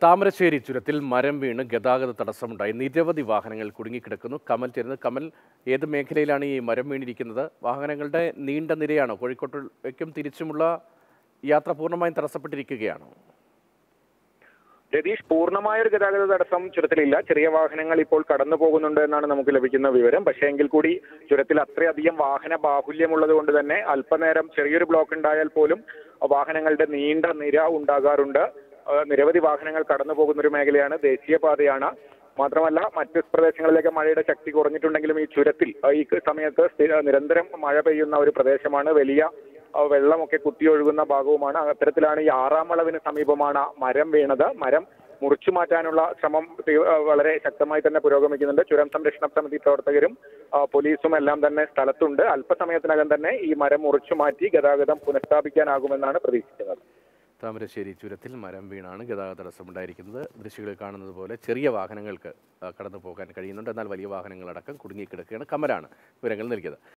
താമരശ്ശേരി ചുരത്തിൽ മരം വീണ് ഗതാഗത തടസ്സമുണ്ടായി. നിരവധി വാഹനങ്ങൾ കുടുങ്ങിക്കിടക്കുന്നു. കമൽ ചേരുന്നത്. കമൽ, ഏത് മേഖലയിലാണ് ഈ മരം വീണിരിക്കുന്നത്? വാഹനങ്ങളുടെ നീണ്ട നിരയാണോ? കോഴിക്കോട്ടേക്കും തിരിച്ചുമുള്ള യാത്ര പൂർണ്ണമായും തടസ്സപ്പെട്ടിരിക്കുകയാണോ? രതീഷ്, പൂർണ്ണമായൊരു ഗതാഗത തടസ്സം ചുരത്തിലില്ല. ചെറിയ വാഹനങ്ങൾ ഇപ്പോൾ കടന്നു പോകുന്നുണ്ട് എന്നാണ് നമുക്ക് ലഭിക്കുന്ന വിവരം. പക്ഷേ എങ്കിൽ കൂടി ചുരത്തിൽ അത്രയധികം വാഹന ബാഹുല്യമുള്ളത് കൊണ്ട് തന്നെ അല്പനേരം ചെറിയൊരു ബ്ലോക്ക് ഉണ്ടായാൽ പോലും വാഹനങ്ങളുടെ നീണ്ട നിര ഉണ്ടാകാറുണ്ട്. നിരവധി വാഹനങ്ങൾ കടന്നു പോകുന്ന ഒരു മേഖലയാണ്, ദേശീയപാതയാണ്. മാത്രമല്ല മറ്റ് പ്രദേശങ്ങളിലേക്ക് മഴയുടെ ശക്തി കുറഞ്ഞിട്ടുണ്ടെങ്കിലും ഈ ചുരത്തിൽ ഈ സമയത്ത് നിരന്തരം മഴ പെയ്യുന്ന ഒരു പ്രദേശമാണ്. വലിയ വെള്ളമൊക്കെ കുത്തിയൊഴുകുന്ന ഭാഗവുമാണ്. അത്തരത്തിലാണ് ഈ 6-ാം വളവിന് സമീപമാണ് മരം വീണത്. മരം മുറിച്ചു മാറ്റാനുള്ള ശ്രമം വളരെ ശക്തമായി തന്നെ പുരോഗമിക്കുന്നുണ്ട്. ചുരം സംരക്ഷണ സമിതി പ്രവർത്തകരും പോലീസും എല്ലാം തന്നെ സ്ഥലത്തുണ്ട്. അല്പസമയത്തിനകം തന്നെ ഈ മരം മുറിച്ചു മാറ്റി ഗതാഗതം പുനഃസ്ഥാപിക്കാനാകുമെന്നാണ് പ്രതീക്ഷിക്കുന്നത്. താമരശ്ശേരി ചുരത്തിൽ മരം വീണാണ് ഗതാഗത തടസ്സമുണ്ടായിരിക്കുന്നത്. ദൃശ്യങ്ങളിൽ കാണുന്നത് പോലെ ചെറിയ വാഹനങ്ങൾക്ക് കടന്നു പോകാൻ കഴിയുന്നുണ്ട്. എന്നാൽ വലിയ വാഹനങ്ങളടക്കം കുടുങ്ങിക്കിടക്കുകയാണ്. കമലാണ് വിവരങ്ങൾ നൽകിയത്.